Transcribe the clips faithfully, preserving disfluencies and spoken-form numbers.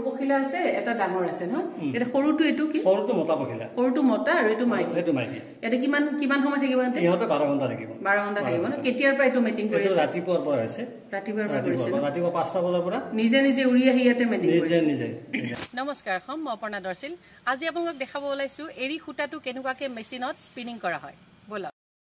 পখিলা আছে এটা ডাঙৰ আছে ন এটা সৰুটো এটো কি সৰুটো মতা পখিলা সৰুটো মতা আৰু এটো মাইকী এটো মাইকী এটা কিমান কিমান সময় থাকিব এতে ইহতে বাৰ ঘণ্টা থাকিব বাৰ ঘণ্টা থাকিব ন কেতিয়াৰ পৰা এটো মিটিং কৰি আছে এটো ৰাতিপুৱাৰ পৰা আছে ৰাতিপুৱাৰ পৰা কৰিছে ৰাতিপুৱা পাঁচটা বজাৰ পৰা নিজে নিজে উৰি আহি ইয়াতে মিটিং কৰিছে নিজে নিজে নমস্কাৰ হম অপৰ্ণা দৰ্শিল আজি আপোনাক দেখাব ওলাইছো এৰি খুটাটো কেনেকুৱাকে মেচিনত স্পিনিং কৰা হয় বলা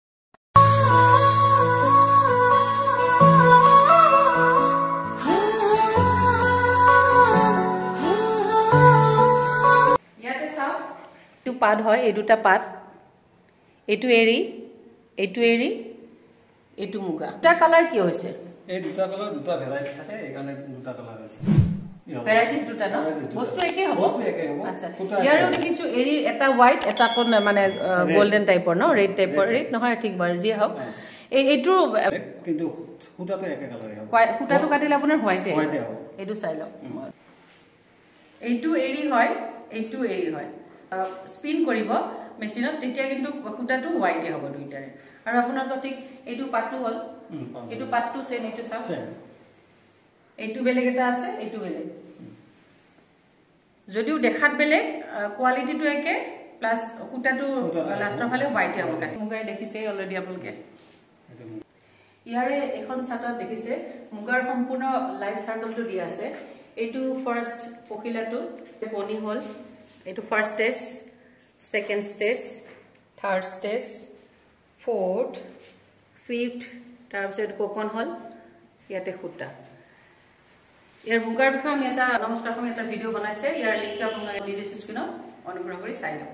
পাত হয় এই দুটা পাত এটু এৰি এটু এৰি এটু মুগা দুটা কালাৰ কি হৈছে এই দুটা কালাৰ দুটা ভেৰাইটি থাকে এই কাৰণে দুটা কালাৰ আছে ভেৰাইটিজ দুটা না বস্তু একে হ'ব বস্তু একে হ'ব আচ্ছা ইয়াৰো দেখিছো এৰি এটা হোৱাইট এটা কোন মানে গোল্ডেন টাইপৰ ন ৰেড টাইপৰ ৰেড নহয় ঠিক বাৰ যি হওক এই এটু কিন্তু খুটাটো একে কালাৰই হ'ব খুটাটো কাটিলে আপোনাৰ হোৱাইটে হোৱাইটে হ'ব এটু চাই লওক এইটো এৰি হয় এইটো এৰি হয় স্পিন কৰিব মেচিনত তেতিয়া কিন্তু খুটাটো হোৱাইটে হ'ব দুইটাৰে আৰু আপোনাৰ ঠিক এইটো পাটটো হল এইটো পাটটো সেম এইটো সব সেম এইটো বেলেগ এটা আছে এইটো বেলেগ যদিও দেখাত বেলেগ কোৱালিটিটো একে প্লাস খুটাটো লাষ্টৰ ফালে হোৱাইটে হ'ব কাটি মুগাই দেখিছে অলৰেডি আপোনালোকে ইয়াৰে এখন চাটত দেখিছে মুগাৰ সম্পূৰ্ণ লাইফ সাইকেলটো দিয়া আছে এইটো ফাৰ্স্ট পখিলাটো বনি হল এইটো first stage second stage third stage fourth fifth তাৰপিছত কোকন হল ইয়াতে খুটা ইয়াৰ মুগাৰ বিষয়ে আমি এটা নমস্কাৰ আমি এটা ভিডিও বনাইছে ইয়াৰ লিংকটো আপোনালোকে দি দিছো স্ক্ৰীনত অনুগ্ৰহ কৰি চাই লব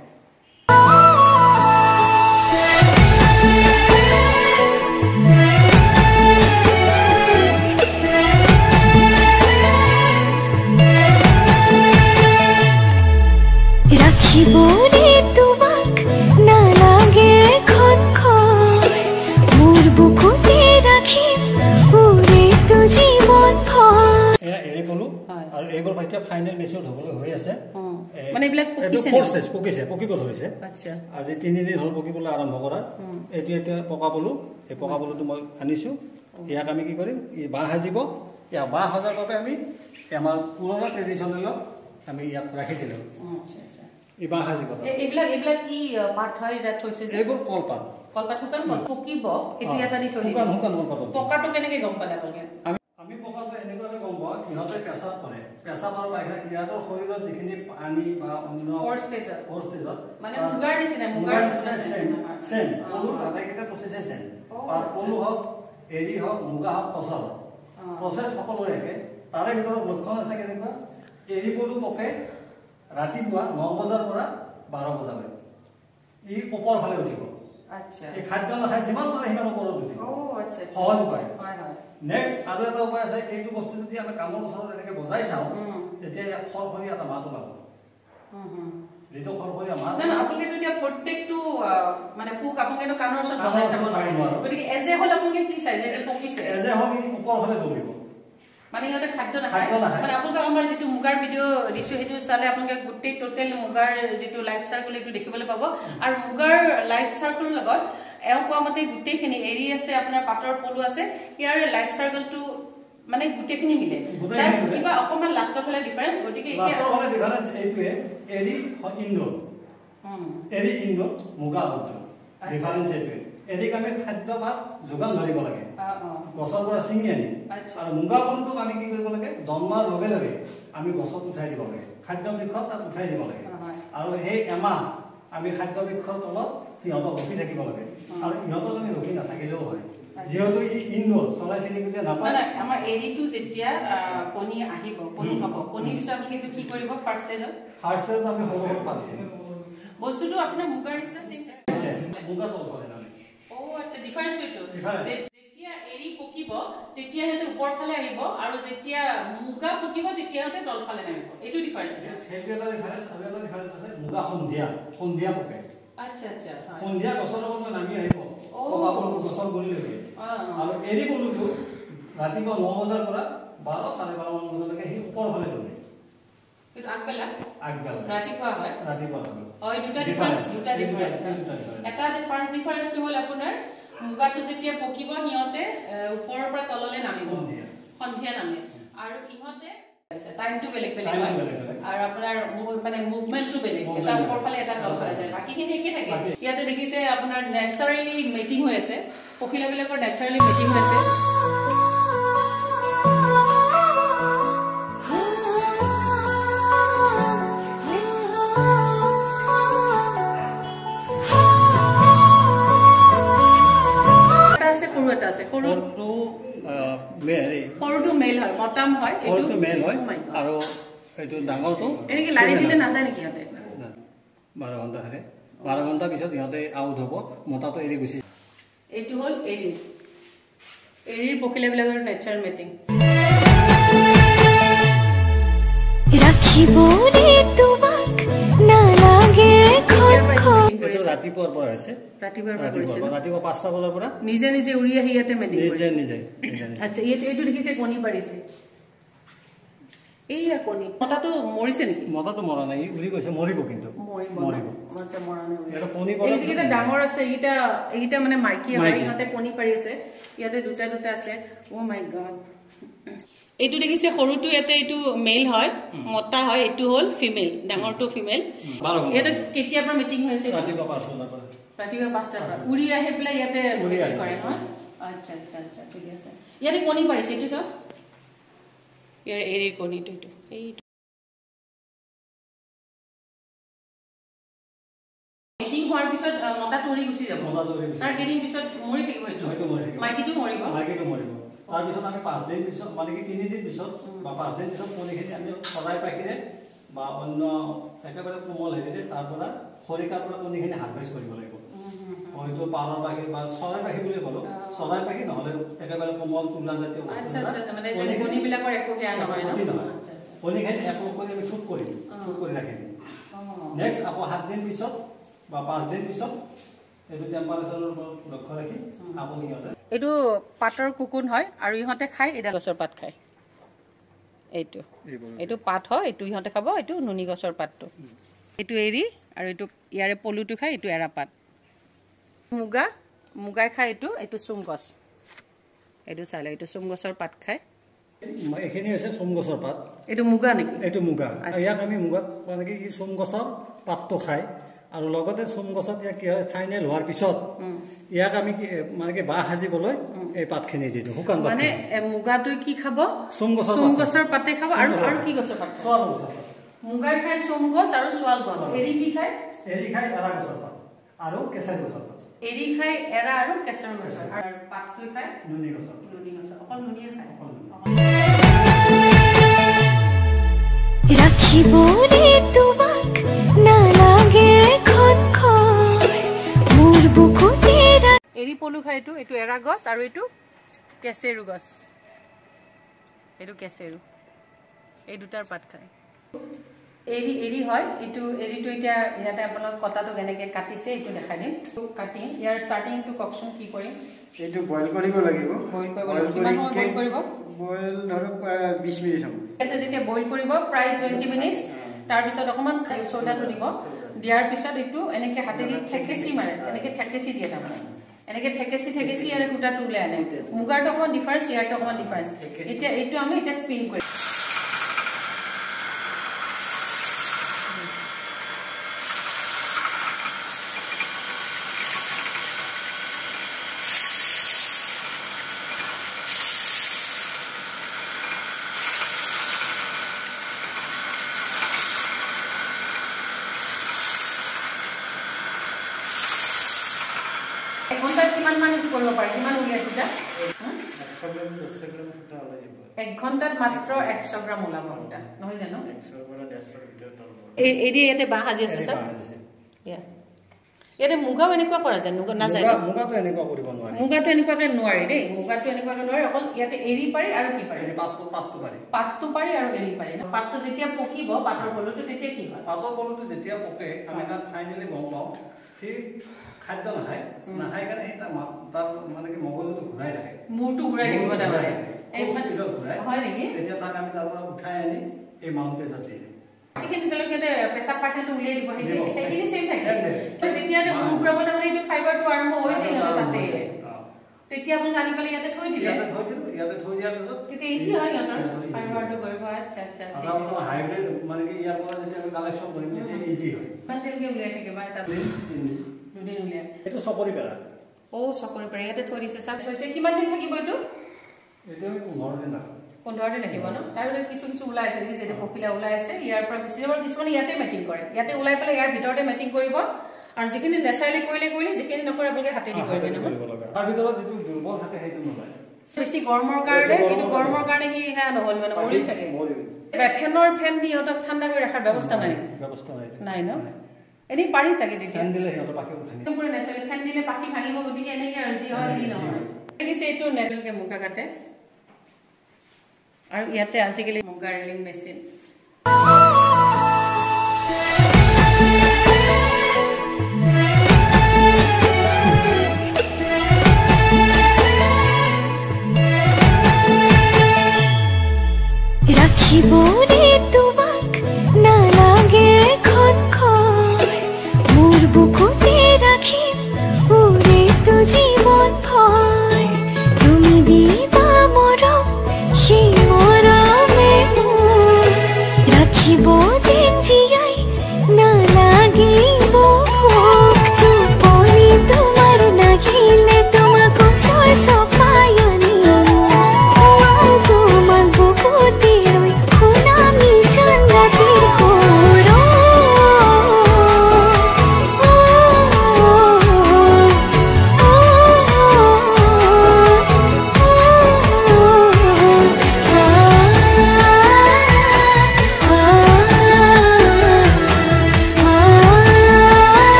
রাখিবরে তোমাক না লাগে খন খন মোর বুকুতে রাখিম পুরে তো জীবন ভর এয়া এৰি কলো আৰু এইবোৰ পাইতে ফাইনাল মেচুৰ হ'বলৈ হৈ আছে মানে ইবিলাক পকিছে এটো প্ৰসেস পকিছে পকিব ধৰিছে আচ্ছা আজি তিনি দিন হল পকিবলৈ আৰম্ভ কৰা এটো এটো পকাবলো এই পকাবলোটো মই আনিছো ইয়াক আমি কি কৰিম ই বাহ হাজিব ইয়া বাহ হাজাৰ বাবে আমি আমাৰ পুৰণা ট্ৰেডিশনেল আমি ইয়াক ৰাখি দিলো আচ্ছা আচ্ছা ইবা হাজিব এইবিলাক এইবিলাক কি পাত হয় এটা থৈছে যে এইবোৰ কলপাত কলপাত হুকান পকিব এটো এটা দি থৈ দিছে হুকান হুকান কলপাত পকাটো কেনেকৈ গম পালে আপুনি আমি আমি পকাটো এনেকুৱাকৈ গম পাওঁ ইহঁতে পেছাব কৰে পেছাব আৰু বাহিৰে ইয়াতৰ শৰীৰত যিখিনি পানী বা অন্য ফ'ৰ ষ্টেজত ফ'ৰ ষ্টেজত মানে মুগাৰ নিচিনা মুগাৰ নিচিনা সেম সেম পলু আটাইকেইটা প্ৰচেছে সেম পলু হওক এৰি হওক মুগা হওক টচা হওক প্ৰচেছ সকলোৰে একে তাৰে ভিতৰত লক্ষণ আছে কেনেকুৱা এৰি পলু পকে ৰাতিপুৱা ন বজাৰ পৰা বাৰ বজালৈ ই ওপৰ ফালে উঠিব আচ্ছা এই খাদ্য নাখায় যিমান পাৰে সিমান ওপৰত উঠিব ও আচ্ছা সহজ উপায় হয় হয় নেক্সট আৰু এটা উপায় আছে এইটো বস্তু যদি আমি কামৰ ওচৰত এনেকৈ বজাই চাওঁ তেতিয়া ইয়াত খৰখৰীয়া এটা মাত ওলাব যিটো খৰখৰীয়া মাত না আপুনি তেতিয়া প্ৰত্যেকটো মানে পোক আপুনি কামৰ ওচৰত বজাই চাব নোৱাৰে গতিকে এজে হল আপুনি কি চাই যে পকিছে এজে হল ওপৰ ফালে দৌৰিব মানে ইয়াতে খাদ্য নাখায় মানে আপোনালোকে আমাৰ যেটো মুগাৰ ভিডিও দিছো হেতু চালে আপোনালোকে গুটেই টোটাল মুগাৰ যেটো লাইফ সাইকেল এটো দেখিবলৈ পাব আৰু মুগাৰ লাইফ সাইকেল লগত এও কোৱামতে গুটেইখিনি এৰি আছে আপোনাৰ পাতৰ পলু আছে ইয়াৰ লাইফ সাইকেলটো মানে গুটেইখিনি মিলে জাস্ট কিবা অকমান লাষ্টৰ ফালে ডিফাৰেন্স গতিকে এতিয়া লাষ্টৰ ফালে ডিফাৰেন্স এইটোৱে এৰি ইনডোৰ এৰি ইনডোৰ মুগা আউটডোৰ ডিফাৰেন্স এইটোৱে এদিক আমি খাদ্য বা যোগান ধৰিব লাগে গছৰ পৰা ছিঙি আনি আৰু মুগা পলুটোক আমি কি কৰিব লাগে জন্মৰ লগে লগে আমি গছত উঠাই দিব লাগে খাদ্য বৃক্ষত তাত উঠাই দিব লাগে আৰু সেই এমাহ আমি খাদ্য বৃক্ষৰ তলত সিহঁতক ৰখি থাকিব লাগে আৰু ইহঁতক আমি ৰখি নাথাকিলেও হয় যেহেতু ই ইনডোৰ চৰাই চিৰিকটিয়ে নাপায় আমাৰ এৰিটো যেতিয়া কণী আহিব কণী হ'ব কণী পিছত আপুনি এইটো কি কৰিব ফাৰ্ষ্ট ষ্টেজত ফাৰ্ষ্ট ষ্টেজত আমি সৰু সৰু পাত বস্তুটো আপোনাৰ মুগাৰ নিচিনা সেম মুগা তল পালে ও আচ্ছা ডিফাৰেন্স এটো যেতিয়া এৰি পকিব তেতিয়া হেতে ওপৰ ফালে আহিব আৰু যেতিয়া মুগা পকিব তেতিয়া হেতে তল ফালে নামিব এটো ডিফাৰেন্স হেতু এটা ডিফাৰেন্স আৰু এটা ডিফাৰেন্স আছে মুগা সন্ধিয়া সন্ধিয়া পকে আচ্ছা আচ্ছা সন্ধিয়া গছৰ ওপৰত নামি আহিব পকাবলটো গছৰ গুৰি লাগে আৰু এৰি বলুটো ৰাতিপুৱা ন বজাৰ পৰা বাৰ চাৰে বাৰ মান বজালৈকে হি ওপৰ ফালে দৌৰে কিন্তু আগবেলা আগবেলা ৰাতিপুৱা হয় ৰাতিপুৱা হয় হয় দুটা ডিফাৰেন্স দুটা ডিফাৰেন্স এটা ফাৰ্স্ট ডিফাৰেন্সটো হ'ল আপোনাৰ মুগাটো যেতিয়া পকিব হিয়তে ওপৰৰ পৰা তললৈ নামিব সন্ধিয়া নামে আৰু ইহতে আচ্ছা টাইমটো বেলেগ বেলেগ হয় আৰু আপোনাৰ মানে মুভমেন্টটো বেলেগ এটা ওপৰফালে এটা তলফালে যায় বাকিখিনি একে থাকে ইয়াতে দেখিছে আপোনাৰ নেচাৰেলি মেটিং হৈ আছে পখিলাবিলাকৰ নেচাৰেলি মেটিং হৈ আছে এটা আছে সৰুটো মেল সৰুটো মেল হয় মটাম হয় সৰুটো মেল হয় আৰু এইটো ডাঙৰটো এনেকি লাৰি দিলে নাযায় নেকি ইয়াতে বাৰ ঘণ্টা থাকে বাৰ ঘণ্টা পিছত ইহঁতে আউট হ'ব মতাটো এৰি গুচি এইটো হ'ল এৰি এৰিৰ পখিলাবিলাকৰ নেচাৰেল মেটিং ৰাখিব ৰে তোমাক নালাগে খন খন এইটো ৰাতিপুৱাৰ পৰা হৈছে ৰাতিপুৱাৰ পৰা কৰিছে ৰাতিপুৱা পাঁচটা বজাৰ পৰা নিজে নিজে উৰি আহি ইয়াতে মেটিং নিজে নিজে আচ্ছা এইটো এইটো দেখিছে কণী পাৰিছে এইয়া কণী মতাটো মৰিছে নেকি মতাটো মৰা নাই উৰি গৈছে মৰিব কিন্তু মৰিব আচ্ছা মৰা নাই এটা কণী পৰা এইটা ডাঙৰ আছে এইটা এইটা মানে মাইকি হয় ইহঁতে কণী পাৰিছে ইয়াতে দুটা দুটা আছে ও মাই গড এইটো দেখিছে সৰুটো ইয়াতে এইটো মেল হয় মতা হয় এইটো হ'ল ফিমেল ডাঙৰটো ফিমেল এটা কেতিয়া পৰা মিটিং হৈছে ৰাতিপুৱা পাঁচ বজাৰ পৰা ৰাতিপুৱা পাঁচটাৰ পৰা উৰি আহি পেলাই ইয়াতে মিটিং কৰে নহয় আচ্ছা আচ্ছা আচ্ছা ঠিক আছে ইয়াতে কণী পাৰিছে এইটো চাওক ইয়াৰ এৰিৰ কণীটো এইটো এইটো মিটিং হোৱাৰ পিছত মতাটো উৰি গুচি যাব তাৰ কেইদিন পিছত মৰি থাকিব এইটো মাইকীটো মৰিব মাইকীটো মৰিব তাৰপিছত আমি পাঁচ দিন পিছত মানে কি তিনিদিন পিছত বা পাঁচ দিন পিছত কণীখিনি আমি চৰাই পাখিৰে বা অন্য একেবাৰে কোমল হেৰিৰে তাৰ পৰা খৰিকাৰ পৰা কণীখিনি হাৰভেষ্ট কৰিব লাগিব হয়তো পাৰৰ পাখি বা চৰাই পাখি বুলি ক'লো চৰাই পাখি নহ'লে একেবাৰে কোমল তুলা জাতীয় কণীবিলাকৰ একো বেয়া নহয় কণীখিনি এক কৰি আমি চুপ কৰিম চুপ কৰি ৰাখিম নেক্সট আকৌ সাত দিন পিছত বা পাঁচ দিন পিছত এইটো টেম্পাৰেচাৰৰ ওপৰত লক্ষ্য ৰাখি আকৌ সিহঁতে এইটো পাতৰ কুকুন হয় আৰু ইহঁতে খায় এটা গছৰ পাত খায় এইটো এইটো পাত হয় এইটো ইহঁতে খাব এইটো নুনি গছৰ পাতটো এইটো এৰি আৰু এইটো ইয়াৰে পলুটো খায় এইটো এৰা পাত মুগা মুগাই খায় এইটো এইটো চুম গছ এইটো চালে এইটো চুম গছৰ পাত খায় এইখিনি হৈছে চুম গছৰ পাত এইটো মুগা নেকি এইটো মুগা ইয়াক আমি মুগাত মানে কি ই চুম গছৰ পাতটো খায় আৰু লগতে চুম গছত ইয়াক কি হয় ফাইনেল হোৱাৰ পিছত ইয়াক আমি মানে কি বাঁহ সাজিবলৈ এই পাতখিনি দি দিওঁ শুকান পাত মানে মুগাটো কি খাব চুম গছৰ চুম গছৰ পাতে খাব আৰু আৰু কি গছৰ পাত চোৱাল গছৰ পাত মুগাই খায় চুম গছ আৰু চোৱাল গছ এৰি কি খায় এৰি খায় এৰা গছৰ পাত আৰু কেঁচাই গছৰ পাত এৰি খায় এৰা আৰু কেঁচাৰ গছৰ আৰু পাতটো খায় নুনি গছৰ নুনি গছৰ অকল নুনিয়ে খায় ৰাখিব ৰে তোমাক নালাগে খন খন মোৰ বুকুতে এৰি পলু খায় এইটো এইটো এৰা গছ আৰু এইটো কেঁচেৰু গছ এইটো কেঁচেৰু এই দুটাৰ পাত খায় এৰি এৰি হয় এইটো এৰিটো এতিয়া ইয়াতে আপোনাৰ কটাটো কেনেকে কাটিছে এইটো দেখাই দিম কাটি ইয়াৰ ষ্টাৰ্টিংটো কওকচোন কি কৰিম এইটো বইল কৰিব লাগিব বইল কৰিব লাগিব কিমান সময় বইল কৰিব বইল ধৰক বিশ মিনিট সময় এটা যেতিয়া বইল কৰিব প্ৰায় টুৱেণ্টি মিনিটছ তাৰপিছত অকণমান চ'ডাটো দিব দিয়াৰ পিছত এইটো এনেকে হাতেদি ঠেকেচি মাৰে এনেকে ঠেকেচি দিয়ে তাৰমানে এনেকে ঠেকেচি ঠেকেচি ইয়াৰ সূতাটো ওলাই আনে মুগাৰটো অকণমান ডিফাৰেঞ্চ ইয়াৰটো অকণমান ডিফাৰেঞ্চ এতিয়া এইটো আমি এতিয়া স্পিন কৰিম এঘণ্টাত কিমান মান কৰিব পাৰি কিমান উলিয়াই সূতা এক ঘণ্টাত মাত্ৰ একশ গ্ৰাম ওলাব সূতা নহয় জানো এৰি ইয়াতে বাঁহ সাজি আছে ছাৰ ইয়াতে মুগাও এনেকুৱা কৰা যায় নাযায় মুগাটো এনেকুৱা কৰিব নোৱাৰি মুগাটো এনেকুৱাকে নোৱাৰি দেই মুগাটো এনেকুৱাকে নোৱাৰি অকল ইয়াতে এৰি পাৰি আৰু কি পাৰি পাতটো পাৰি পাতটো পাৰি আৰু এৰি পাৰি পাতটো যেতিয়া পকিব পাতৰ পলুটো তেতিয়া কি হয় পাতৰ পলুটো যেতিয়া পকে আমি তাত ফাইনেলি গম পাওঁ সি খাদ্য নাখায় নাখাই কাৰণে সেই তাৰ মানে কি মগজুটো ঘূৰাই থাকে মূৰটো ঘূৰাই থাকিব তাৰমানে হয় নেকি তেতিয়া তাক আমি তাৰ পৰা উঠাই আনি এই মাউণ্টেজত দি দিওঁ এইখিনি তেওঁলোকে পেচাব পাখাটো উলিয়াই দিব সেইখিনি চেম থাকে যেতিয়া মুখ ঘূৰাব তাৰমানে এইটো ফাইবাৰটো আৰম্ভ হৈ যায় তাতে তেতিয়া আপোনালোকে আনি পেলাই ইয়াতে থৈ দিলে ইয়াতে থৈ দিয়াৰ পিছত কিন্তু ইজি হয় ইহঁতৰ ফাইবাৰটো কৰিব আচ্ছা আচ্ছা আচ্ছা আমাৰ হাইব্ৰিড মানে কি ইয়াৰ পৰা যেতিয়া আমি কালেকশ্যন কৰিম তেতিয়া ইজি হয় মানে তেলকে উলিয়াই থাকে বা এটা দুদিন উলিয়াই এইটো চকৰি পেৰা ও চকৰি পেৰা ইয়াতে থৈ দিছে চাই থৈছে কিমান দিন থাকিব এইটো এইটো পোন্ধৰ দিন থাকে পোন্ধৰ দিন থাকিব ন তাৰ ভিতৰত কিছু কিছু ওলাই আছে যে পখিলা ওলাই আছে ইয়াৰ পৰা গুচি যাব কিছুমানে ইয়াতে মেটিং কৰে ইয়াতে ওলাই পেলাই ইয়াৰ ভিতৰতে মেটিং কৰিব আৰু যিখিনি নেচাৰেলি কৰিলে কৰিলে যিখিনি নকৰে আপোনালোকে হাতে দি কৰিব নহয় তাৰ ভিতৰত যিটো দুৰ্বল থাকে সেইটো নলয় বেছি গৰমৰ কাৰণে কিন্তু গৰমৰ কাৰণে কি হেয়া নহল মানে মৰিল চাগে ফেনৰ ফেন দি ইহঁতক ঠাণ্ডা কৰি ৰখাৰ ব্যৱস্থা নাই ব্যৱস্থা নাই নাই ন এনে পাৰি চাগে তেতিয়া ফেন দিলে সিহঁতৰ পাখি উঠে পুৰা নেচাৰেলি ফেন দিলে পাখি ভাঙিব গতিকে এনেকে আৰু যি হয় যি নহয় দেখিছে এইটো নেলকে মুগা কাটে আৰু ইয়াতে আজিকালি মুগা ৰেলিং মেচিন ৰাখিবৰে তোমাক নালাগে খনখন মোৰ বুকুতে ৰাখিম উৰেটো জীৱন ভৰ তুমি দিবা মৰম সেই মৰমে মোৰ ৰাখিব যে